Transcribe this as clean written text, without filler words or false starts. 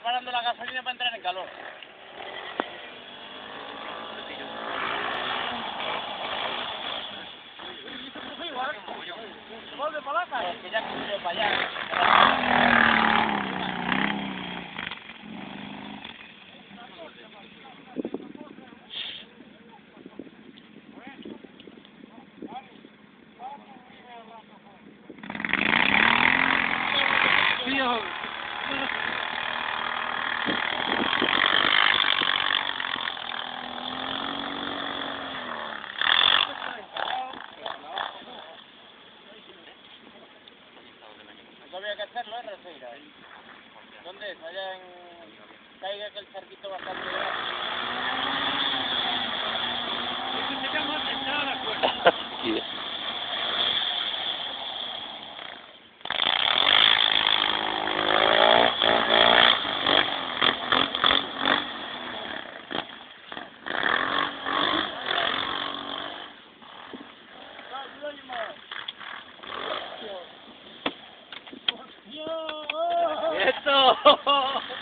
preparando la gasolina para entrar en calor. ¿Se vuelve palaca? Es que ya cogió para allá. No había que hacerlo, ¿eh, Reseira? ¿Dónde es? Allá en... Caiga aquel charquito bastante grande. Eso se llama tentar a la cuerda. ¡Eso!